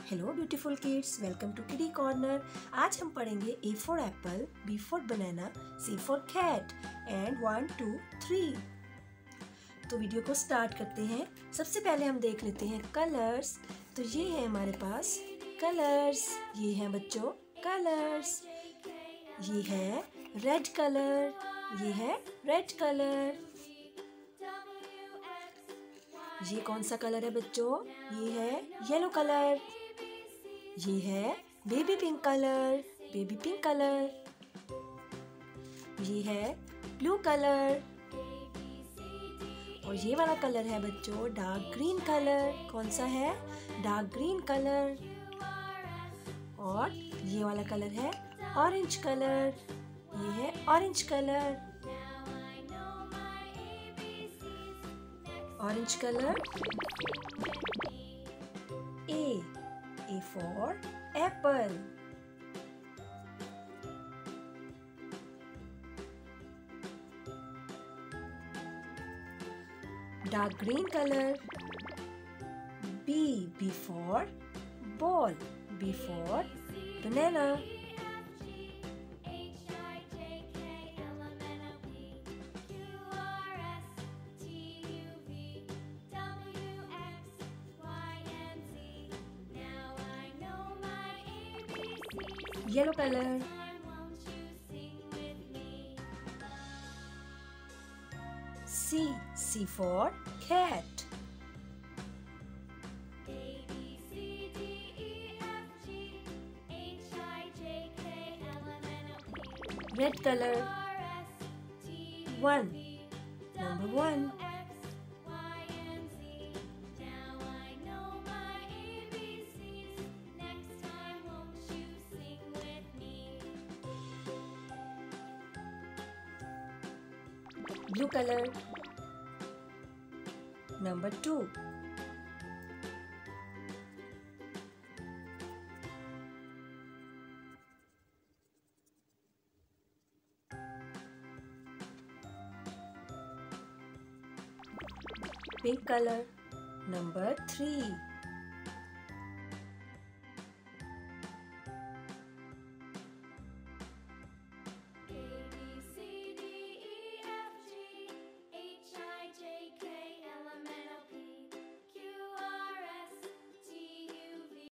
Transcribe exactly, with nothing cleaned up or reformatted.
Hello beautiful kids, welcome to kiddy corner. आज हम पढ़ेंगे A for apple, B for banana, C for cat and one two three. तो video को start करते हैं। सबसे पहले हम देख लेते हैं कलर्स। तो ये है हमारे पास कलर्स, ये हैं बच्चों कलर्स। ये है रेड कलर, ये है रेड कलर। ये कौन सा कलर है बच्चों? ये है येलो कलर। ये है baby pink colour, baby pink colour. ये है ब्लू कलर। और ये वाला कलर है बच्चों डार्क ग्रीन कलर। कौन सा है? Dark green colour. और ये वाला कलर है ऑरेंज कलर। ये है orange colour. Orange color. A. A for apple. Dark green color. B. B for ball. B for banana. Yellow color. C. C for cat. Red color. One. Number one. Blue color. Number two. Pink color. Number three.